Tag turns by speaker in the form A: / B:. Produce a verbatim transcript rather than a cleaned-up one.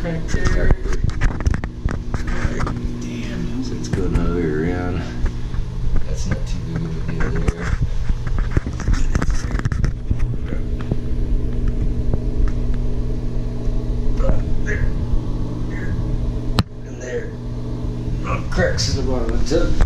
A: crack there.
B: Damn. So it's going all the way around. That's not too big of a deal there. There. There. Oh, cracks in the bottom of the tub.